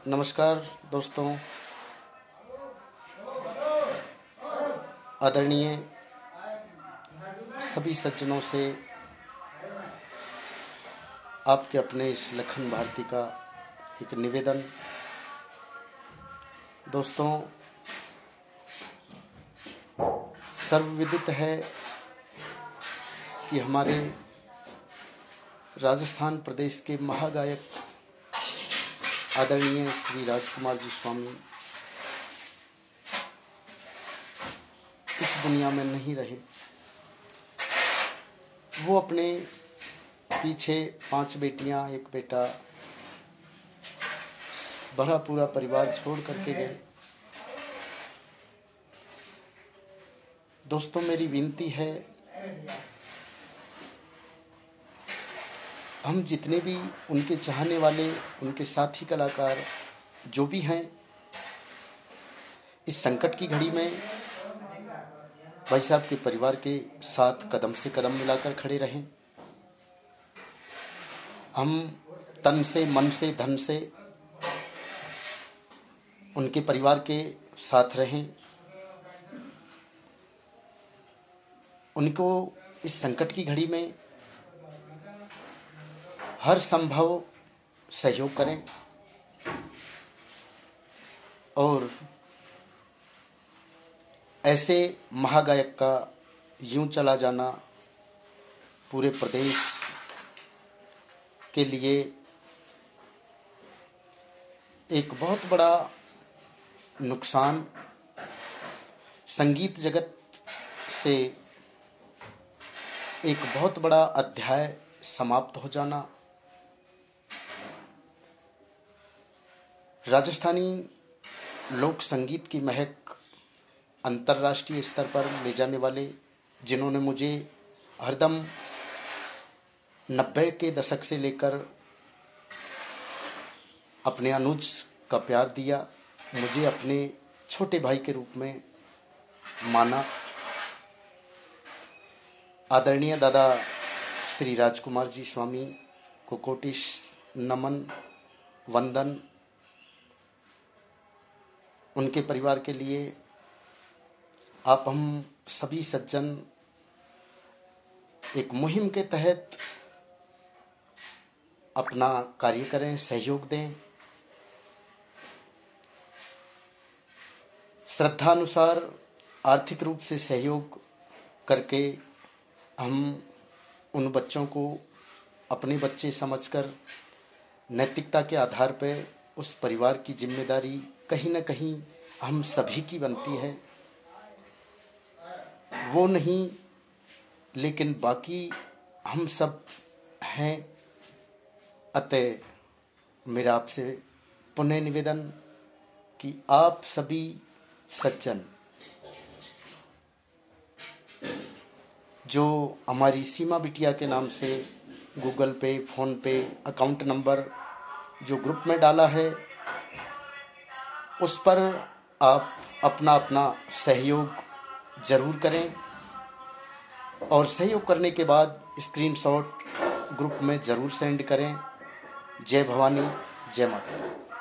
नमस्कार दोस्तों, आदरणीय सभी सज्जनों से आपके अपने इस लखन भारती का एक निवेदन। दोस्तों, सर्वविदित है कि हमारे राजस्थान प्रदेश के महागायक आदरणीय श्री राजकुमार जी स्वामी इस दुनिया में नहीं रहे। वो अपने पीछे 5 बेटियां, 1 बेटा, भरा पूरा परिवार छोड़ करके गए। दोस्तों, मेरी विनती है, हम जितने भी उनके चाहने वाले, उनके साथी कलाकार जो भी हैं, इस संकट की घड़ी में भाई साहब के परिवार के साथ कदम से कदम मिलाकर खड़े रहें। हम तन से, मन से, धन से उनके परिवार के साथ रहें। उनको इस संकट की घड़ी में हर संभव सहयोग करें और ऐसे महागायक का यूं चला जाना पूरे प्रदेश के लिए एक बहुत बड़ा नुकसान, संगीत जगत से एक बहुत बड़ा अध्याय समाप्त हो जाना, राजस्थानी लोक संगीत की महक अंतर्राष्ट्रीय स्तर पर ले जाने वाले, जिन्होंने मुझे हरदम 90 के दशक से लेकर अपने अनुज का प्यार दिया, मुझे अपने छोटे भाई के रूप में माना। आदरणीय दादा श्री राजकुमार जी स्वामी को कोटिश नमन, वंदन। उनके परिवार के लिए आप हम सभी सज्जन एक मुहिम के तहत अपना कार्य करें, सहयोग दें। श्रद्धानुसार आर्थिक रूप से सहयोग करके हम उन बच्चों को अपने बच्चे समझकर नैतिकता के आधार पर उस परिवार की जिम्मेदारी कहीं न कहीं हम सभी की बनती है। वो नहीं, लेकिन बाकी हम सब हैं। अतः मेरा आपसे पुनः निवेदन कि आप सभी सज्जन जो हमारी सीमा बिटिया के नाम से गूगल पे, फ़ोन पे अकाउंट नंबर जो ग्रुप में डाला है, उस पर आप अपना अपना सहयोग ज़रूर करें और सहयोग करने के बाद स्क्रीनशॉट ग्रुप में ज़रूर सेंड करें। जय भवानी, जय माता।